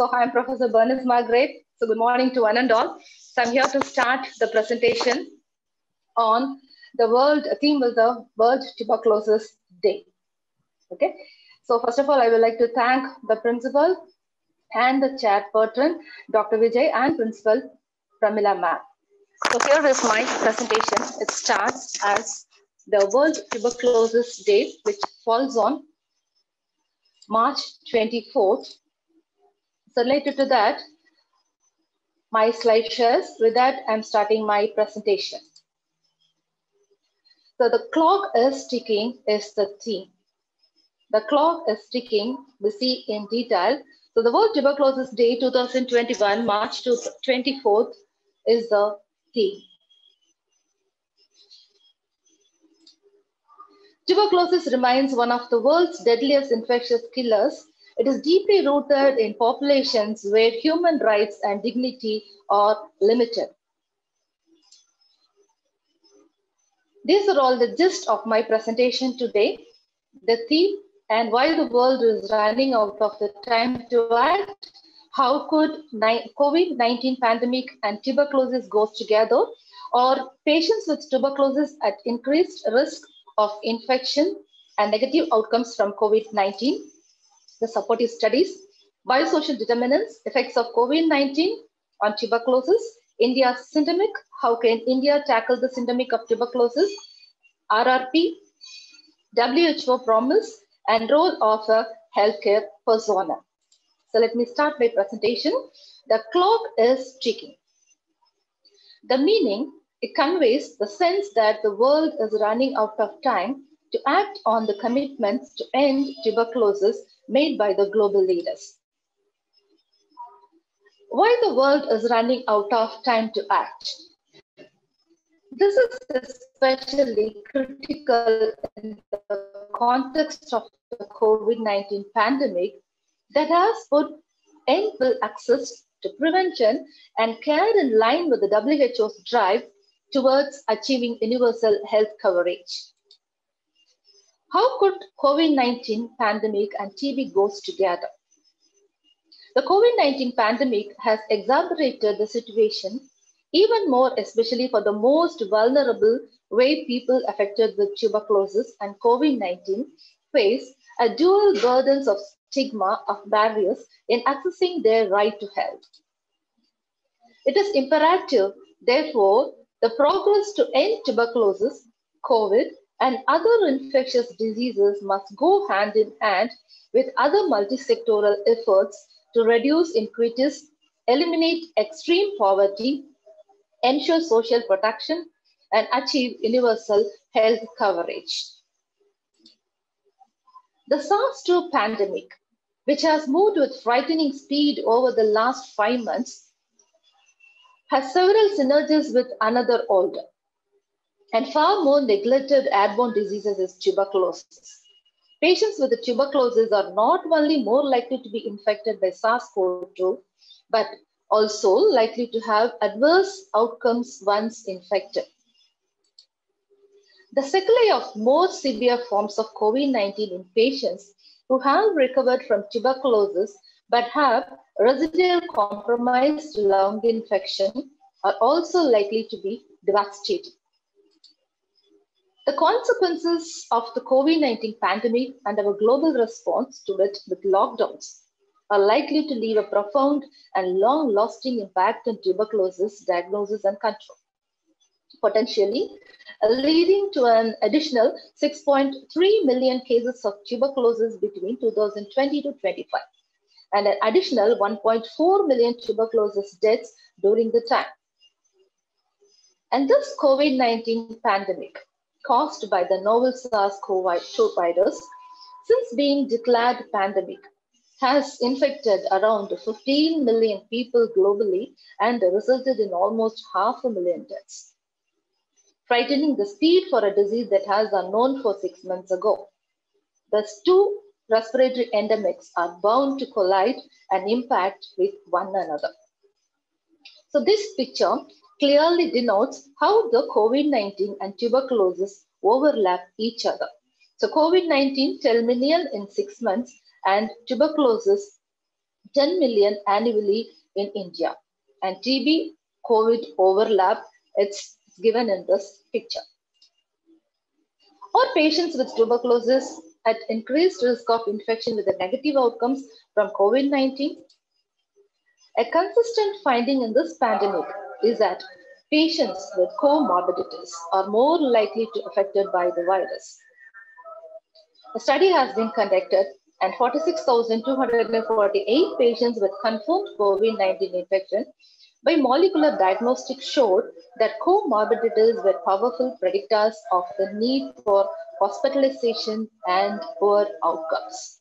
So I am Professor Bernice Margaret. So good morning to one and all. So I'm here to start the presentation on the theme of the World Tuberculosis Day. Okay. So first of all, I would like to thank the principal and the chairperson, Dr. Vijay, and Principal Pramila ma'am. So here is my presentation. It starts as the World Tuberculosis Day, which falls on March 24th. So related to that, my slide shares. With that, I'm starting my presentation. So the clock is ticking is the theme. The clock is ticking, we see in detail. So the World Tuberculosis Day 2021, March 24th is the theme. Tuberculosis remains one of the world's deadliest infectious killers. It is deeply rooted in populations where human rights and dignity are limited. These are all the gist of my presentation today. The theme and why the world is running out of the time to act. How could COVID-19 pandemic and tuberculosis go together? Or patients with tuberculosis at increased risk of infection and negative outcomes from COVID-19? The supportive studies, biosocial determinants, effects of COVID-19 on tuberculosis, India's syndemic, how can India tackle the syndemic of tuberculosis, RRP, WHO promise, and role of a healthcare persona. So let me start my presentation. The clock is ticking. The meaning, it conveys the sense that the world is running out of time to act on the commitments to end tuberculosis made by the global leaders. Why the world is running out of time to act? This is especially critical in the context of the COVID-19 pandemic that has put equal access to prevention and care in line with the WHO's drive towards achieving universal health coverage. How could COVID-19 pandemic and TB go together? The COVID-19 pandemic has exacerbated the situation even more, especially for the most vulnerable way people affected with tuberculosis and COVID-19 face a dual burdens of stigma of barriers in accessing their right to health. It is imperative, therefore, the progress to end tuberculosis, COVID, and other infectious diseases must go hand in hand with other multi-sectoral efforts to reduce inequities, eliminate extreme poverty, ensure social protection, and achieve universal health coverage. The SARS-2 pandemic, which has moved with frightening speed over the last 5 months, has several synergies with another older and far more neglected airborne diseases is tuberculosis. Patients with the tuberculosis are not only more likely to be infected by SARS-CoV-2, but also likely to have adverse outcomes once infected. The sequelae of more severe forms of COVID-19 in patients who have recovered from tuberculosis but have residual compromised lung infection are also likely to be devastating. The consequences of the COVID-19 pandemic and our global response to it with lockdowns are likely to leave a profound and long-lasting impact on tuberculosis diagnosis and control, potentially leading to an additional 6.3 million cases of tuberculosis between 2020 to 25, and an additional 1.4 million tuberculosis deaths during the time. And this COVID-19 pandemic, caused by the novel SARS-CoV-2 virus, since being declared pandemic, has infected around 15 million people globally and resulted in almost 500,000 deaths, frightening the speed for a disease that has unknown for 6 months ago. Thus, two respiratory endemics are bound to collide and impact with one another. So this picture clearly denotes how the COVID-19 and tuberculosis overlap each other. So COVID-19 10 million in 6 months and tuberculosis 10 million annually in India. And TB COVID overlap, it's given in this picture. Or patients with tuberculosis at increased risk of infection with the negative outcomes from COVID-19. A consistent finding in this pandemic is that patients with comorbidities are more likely to be affected by the virus. A study has been conducted and 46,248 patients with confirmed COVID-19 infection by molecular diagnostics showed that comorbidities were powerful predictors of the need for hospitalization and poor outcomes.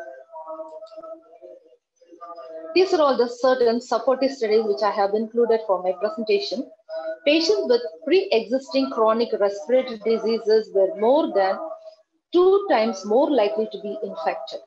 These are all the certain supportive studies which I have included for my presentation. Patients with pre-existing chronic respiratory diseases were more than 2 times more likely to be infected.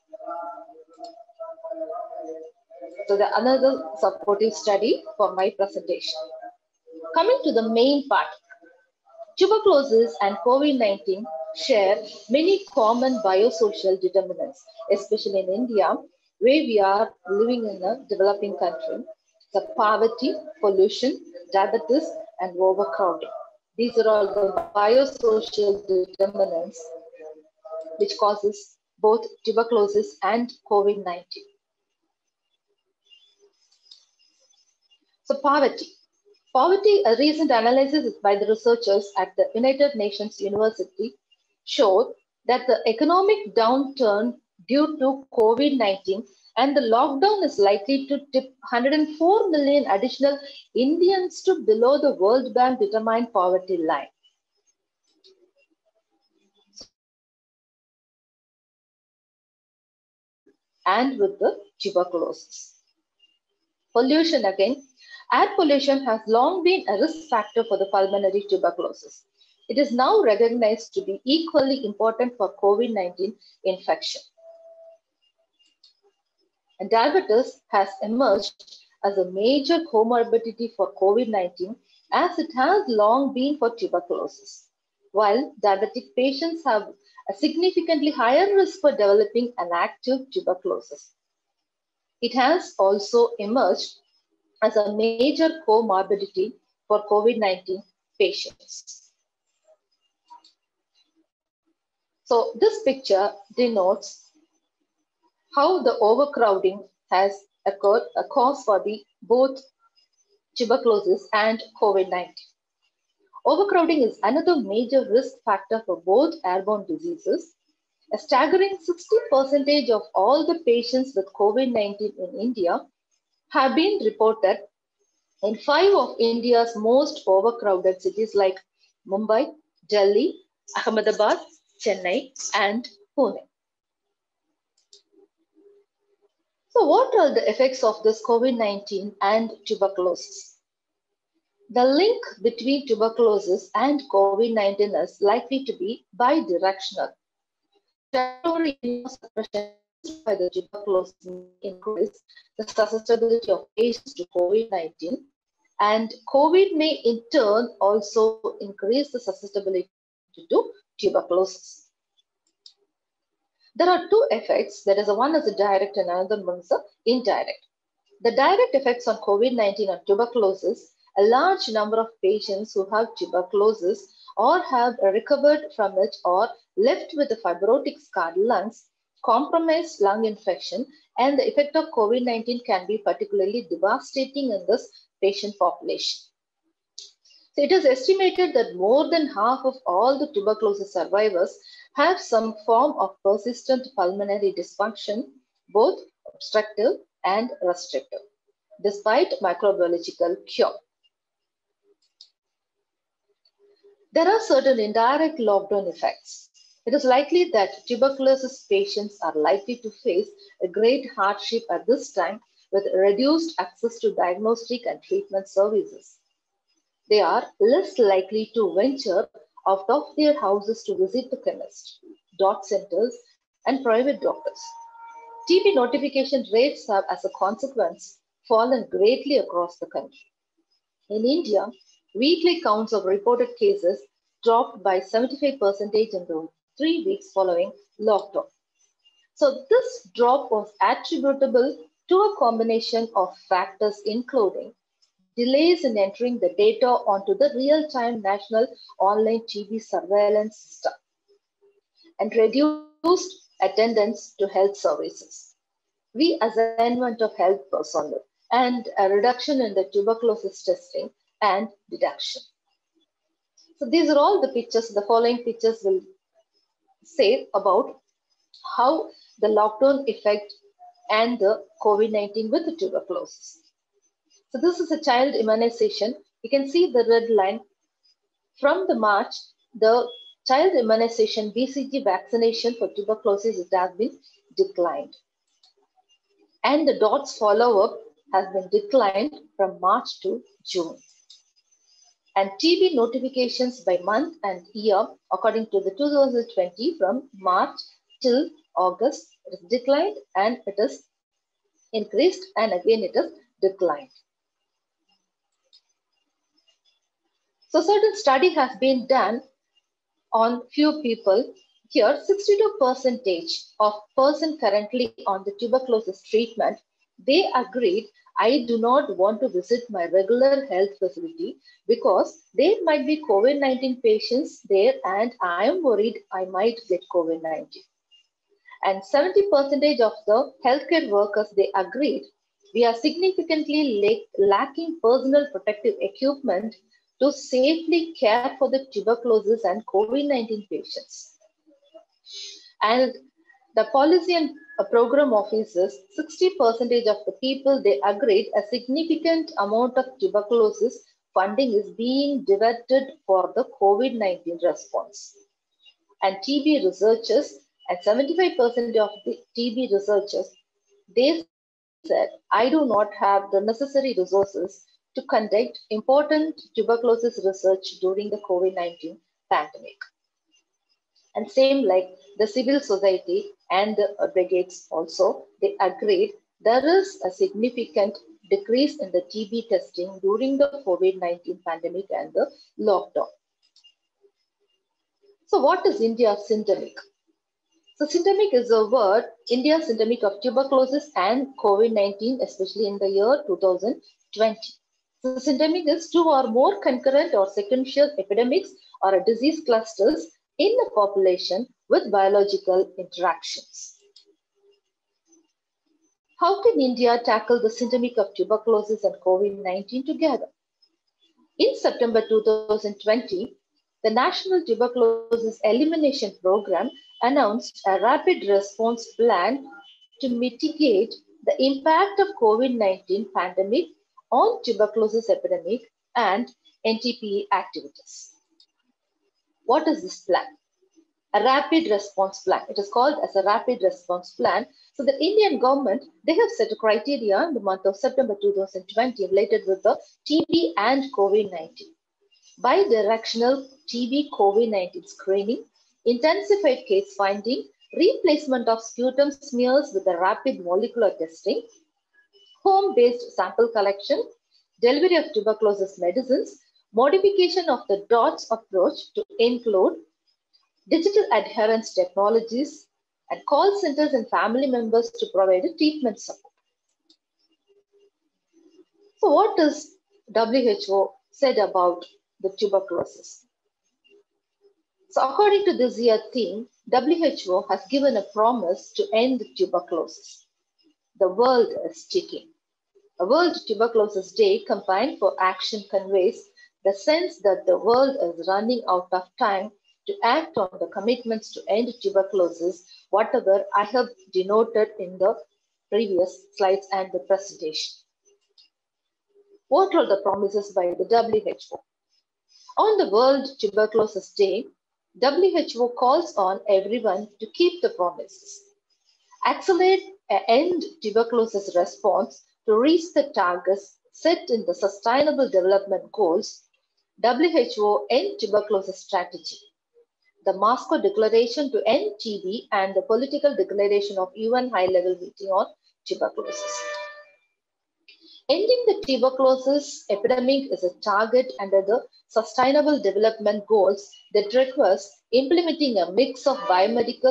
So another supportive study for my presentation. Coming to the main part, tuberculosis and COVID-19 share many common biosocial determinants, especially in India, where we are living in a developing country. The poverty, pollution, diabetes, and overcrowding. These are all the biosocial determinants which causes both tuberculosis and COVID-19. So poverty. Poverty, a recent analysis by the researchers at the United Nations University showed that the economic downturn due to COVID-19 and the lockdown is likely to tip 104 million additional Indians to below the World Bank determined poverty line. And with the tuberculosis. Pollution again. Air pollution has long been a risk factor for the pulmonary tuberculosis. It is now recognized to be equally important for COVID-19 infection. And diabetes has emerged as a major comorbidity for COVID-19 as it has long been for tuberculosis. While diabetic patients have a significantly higher risk for developing an active tuberculosis. It has also emerged as a major comorbidity for COVID-19 patients. So this picture denotes how the overcrowding has occurred, a cause for both tuberculosis and COVID-19. Overcrowding is another major risk factor for both airborne diseases. A staggering 60% of all the patients with COVID-19 in India have been reported in 5 of India's most overcrowded cities like Mumbai, Delhi, Ahmedabad, Chennai, and Pune. So what are the effects of this COVID-19 and tuberculosis? The link between tuberculosis and COVID-19 is likely to be bidirectional. Statutory immunosuppression by the tuberculosis may increase the susceptibility of patients to COVID-19, and COVID may in turn also increase the susceptibility to tuberculosis. There are 2 effects, that is, one is a direct and another one is a indirect. The direct effects on COVID-19 and tuberculosis, a large number of patients who have tuberculosis or have recovered from it or left with a fibrotic scarred lungs, compromised lung infection, and the effect of COVID-19 can be particularly devastating in this patient population. So it is estimated that more than half of all the tuberculosis survivors have some form of persistent pulmonary dysfunction, both obstructive and restrictive, despite microbiological cure. There are certain indirect lockdown effects. It is likely that tuberculosis patients are likely to face a great hardship at this time with reduced access to diagnostic and treatment services. They are less likely to venture out of their houses to visit the chemist, dot centers, and private doctors. TB notification rates have, as a consequence, fallen greatly across the country. In India, weekly counts of reported cases dropped by 75% in the 3 weeks following lockdown. So this drop was attributable to a combination of factors including delays in entering the data onto the real-time national online TB surveillance system, and reduced attendance to health services, reassignment of health personnel, and a reduction in the tuberculosis testing and detection. So these are all the pictures. The following pictures will say about how the lockdown effect and the COVID-19 with the tuberculosis. So this is a child immunization. You can see the red line. From the March, the child immunization BCG vaccination for tuberculosis has been declined. And the dots follow-up has been declined from March to June. And TB notifications by month and year according to the 2020 from March till August, it is declined and it is increased and again it is declined. So certain study has been done on few people. Here 62% of person currently on the tuberculosis treatment, they agreed, I do not want to visit my regular health facility because there might be COVID-19 patients there and I am worried I might get COVID-19. And 70% of the healthcare workers, they agreed, we are significantly lacking personal protective equipment to safely care for the tuberculosis and COVID-19 patients. And the policy and program officers, 60% of the people, they agreed a significant amount of tuberculosis funding is being diverted for the COVID-19 response. And TB researchers, and 75% of the TB researchers, they said, I do not have the necessary resources to conduct important tuberculosis research during the COVID-19 pandemic. And same like the civil society and the brigades also, they agreed there is a significant decrease in the TB testing during the COVID-19 pandemic and the lockdown. So what is India syndemic? So syndemic is a word, India syndemic of tuberculosis and COVID-19, especially in the year 2020. So syndemic is two or more concurrent or sequential epidemics or disease clusters in the population with biological interactions. How can India tackle the syndemic of tuberculosis and COVID-19 together? In September 2020, the National Tuberculosis Elimination Program announced a rapid response plan to mitigate the impact of COVID-19 pandemic on tuberculosis epidemic and NTP activities. What is this plan? A rapid response plan. It is called as a rapid response plan. So the Indian government, they have set a criteria in the month of September 2020 related with the TB and COVID-19. Bidirectional TB COVID-19 screening, intensified case finding, replacement of sputum smears with a rapid molecular testing, home-based sample collection, delivery of tuberculosis medicines, modification of the DOTS approach to include digital adherence technologies, and call centers and family members to provide a treatment support. So what does WHO said about the tuberculosis? So according to this year theme, WHO has given a promise to end tuberculosis. The world is ticking. A World Tuberculosis Day campaign for action conveys the sense that the world is running out of time to act on the commitments to end tuberculosis, whatever I have denoted in the previous slides and the presentation. What are the promises by the WHO? On the World Tuberculosis Day, WHO calls on everyone to keep the promises. Accelerate and end tuberculosis response to reach the targets set in the Sustainable Development Goals, WHO End Tuberculosis Strategy, the Moscow Declaration to End TB, and the Political Declaration of UN High-Level Meeting on Tuberculosis. Ending the tuberculosis epidemic is a target under the Sustainable Development Goals that requires implementing a mix of biomedical,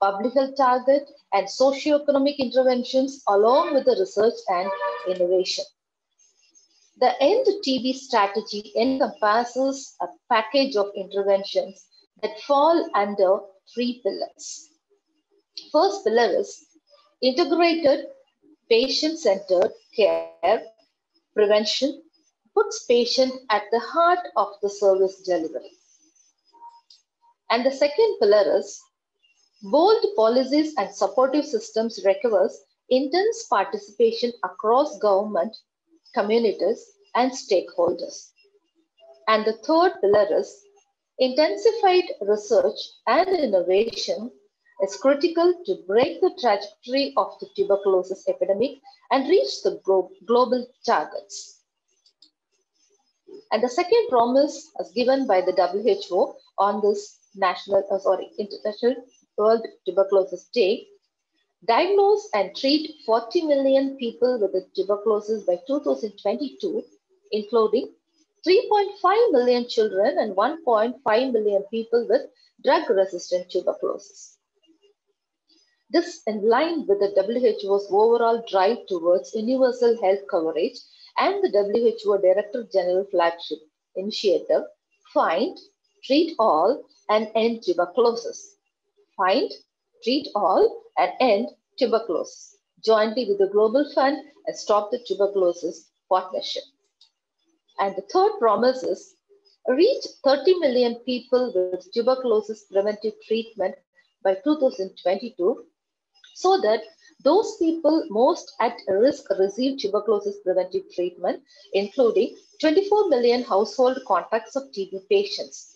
public health target, and socio-economic interventions along with the research and innovation. The End TB strategy encompasses a package of interventions that fall under three pillars. First pillar is integrated patient-centered care prevention, puts patient at the heart of the service delivery. And the second pillar is bold policies and supportive systems requires intense participation across government, communities, and stakeholders. And the third pillar is intensified research and innovation is critical to break the trajectory of the tuberculosis epidemic and reach the global targets. And the second promise as given by the WHO on this International World Tuberculosis Day, diagnose and treat 40 million people with tuberculosis by 2022, including 3.5 million children and 1.5 million people with drug-resistant tuberculosis. This in line with the WHO's overall drive towards universal health coverage and the WHO Director General flagship initiative, Find, Treat All and End Tuberculosis. Find, Treat All and End Tuberculosis, jointly with the Global Fund and Stop the Tuberculosis Partnership. And the third promise is reach 30 million people with tuberculosis preventive treatment by 2022 so that those people most at risk receive tuberculosis preventive treatment, including 24 million household contacts of TB patients,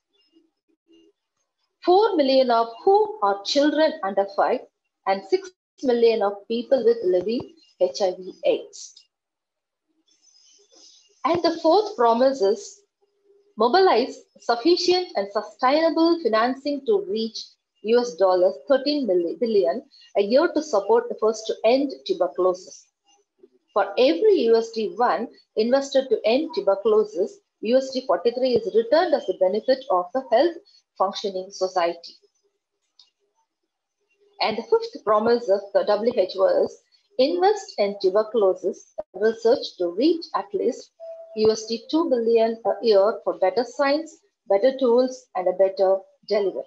4 million of whom are children under 5, and 6 million of people with living HIV/AIDS. And the fourth promise is mobilize sufficient and sustainable financing to reach $13 billion a year to support efforts to end tuberculosis. For every $1 invested to end tuberculosis, $43 is returned as a benefit of the health functioning society. And the fifth promise of the WHO is invest in tuberculosis research to reach at least $2 billion a year for better science, better tools, and a better delivery.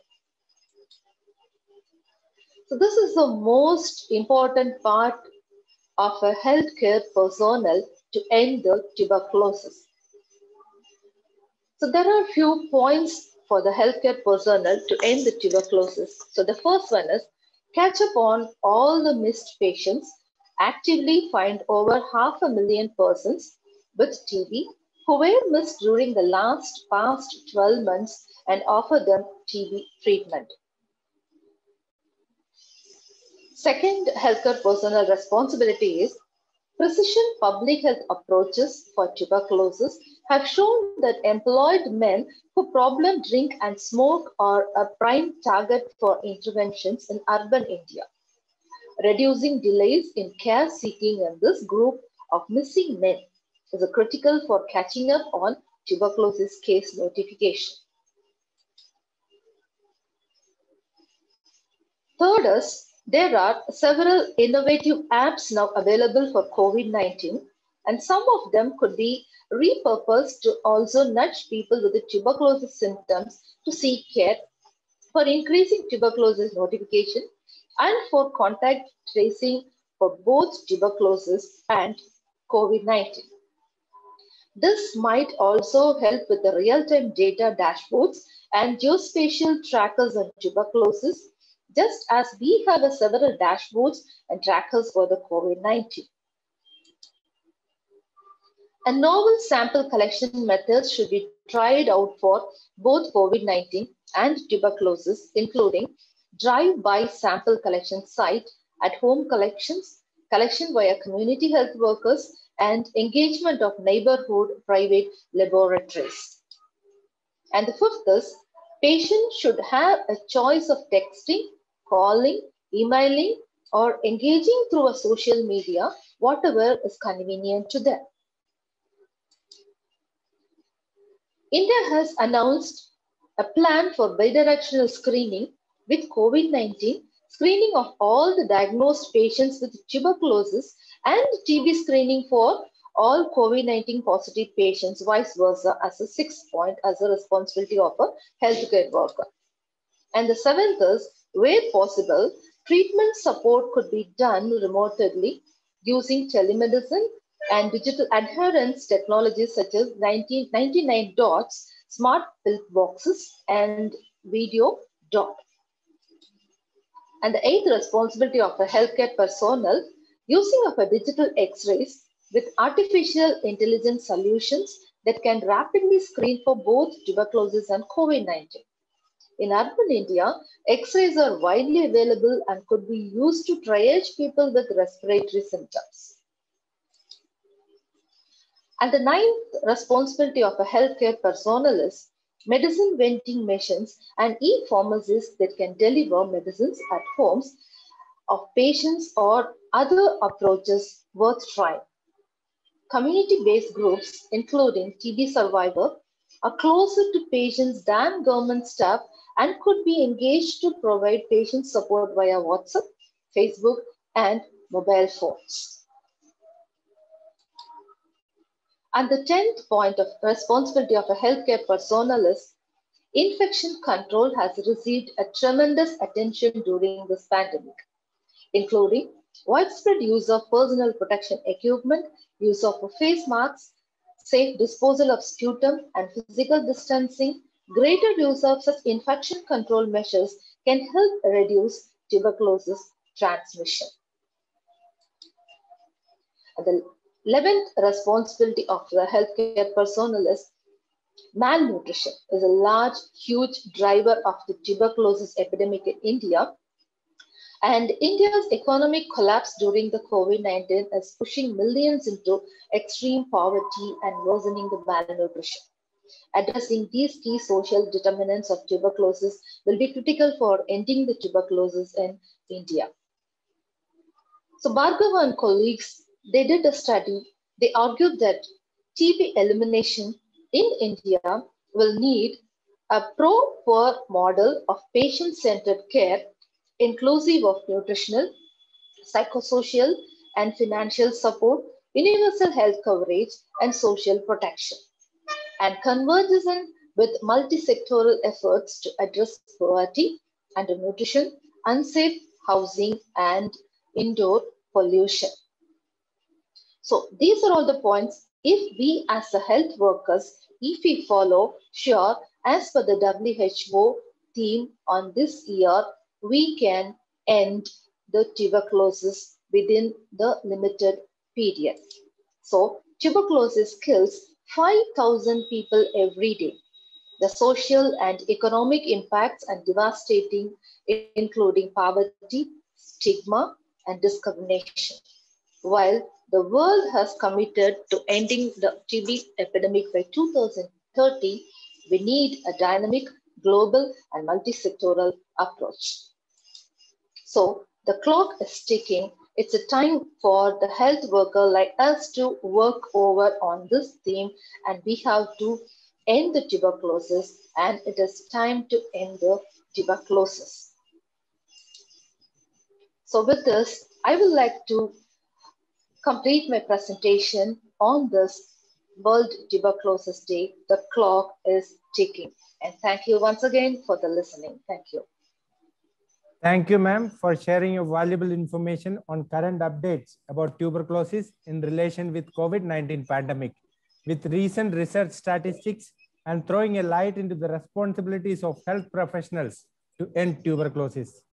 So this is the most important part of a healthcare personnel to end the tuberculosis. So there are a few points for the healthcare personnel to end the tuberculosis. So the first one is catch up on all the missed patients, actively find over 500,000 persons with TB who were missed during the past 12 months and offer them TB treatment. Second healthcare personnel responsibility is precision public health approaches for tuberculosis have shown that employed men who problem drink and smoke are a prime target for interventions in urban India. Reducing delays in care seeking in this group of missing men is critical for catching up on tuberculosis case notification. Third is, there are several innovative apps now available for COVID-19, and some of them could be repurposed to also nudge people with the tuberculosis symptoms to seek care for increasing tuberculosis notification and for contact tracing for both tuberculosis and COVID-19. This might also help with the real-time data dashboards and geospatial trackers on tuberculosis, just as we have several dashboards and trackers for the COVID-19. A novel sample collection methods should be tried out for both COVID-19 and tuberculosis, including drive-by sample collection site, at-home collections, collection via community health workers, and engagement of neighborhood private laboratories. And the fifth is, patients should have a choice of texting, calling, emailing, or engaging through a social media, whatever is convenient to them. India has announced a plan for bidirectional screening with COVID-19 screening of all the diagnosed patients with tuberculosis, and TB screening for all COVID-19 positive patients, vice versa, as a sixth point as a responsibility of a healthcare worker. And the seventh is, where possible, treatment support could be done remotely using telemedicine and digital adherence technologies such as 99 dots, smart pill boxes, and video dot. And the eighth responsibility of a healthcare personnel, using of a digital X-rays with artificial intelligence solutions that can rapidly screen for both tuberculosis and COVID-19. In urban India, X-rays are widely available and could be used to triage people with respiratory symptoms. And the ninth responsibility of a healthcare personnel is medicine vending machines and e-pharmacies that can deliver medicines at homes of patients or other approaches worth trying. Community-based groups, including TB survivor, are closer to patients than government staff and could be engaged to provide patient support via WhatsApp, Facebook, and mobile phones. And the 10th point of responsibility of a healthcare personnel is infection control has received a tremendous attention during this pandemic, including widespread use of personal protection equipment, use of face masks, safe disposal of sputum, and physical distancing. Greater use of such infection control measures can help reduce tuberculosis transmission. And the 11th responsibility of the healthcare personnel is malnutrition is a large, huge driver of the tuberculosis epidemic in India. And India's economic collapse during the COVID-19 is pushing millions into extreme poverty and worsening the malnutrition. Addressing these key social determinants of tuberculosis will be critical for ending the tuberculosis in India. So Bhargava and colleagues, they did a study. They argued that TB elimination in India will need a pro-poor model of patient-centered care inclusive of nutritional, psychosocial, and financial support, universal health coverage, and social protection, and converges with multi-sectoral efforts to address poverty, undernutrition, unsafe housing, and indoor pollution. So these are all the points. If we as the health workers, if we follow, sure, as per the WHO theme on this year, we can end the tuberculosis within the limited period. So tuberculosis kills 5,000 people every day. The social and economic impacts are devastating, including poverty, stigma, and discrimination. While the world has committed to ending the TB epidemic by 2030, we need a dynamic, global, and multi-sectoral approach. So the clock is ticking. It's a time for the health worker like us to work over on this theme, and we have to end the tuberculosis, and it is time to end the tuberculosis. So with this, I would like to complete my presentation on this World Tuberculosis Day. The clock is ticking. And thank you once again for the listening. Thank you. Thank you, ma'am, for sharing your valuable information on current updates about tuberculosis in relation with COVID-19 pandemic, with recent research statistics and throwing a light into the responsibilities of health professionals to end tuberculosis.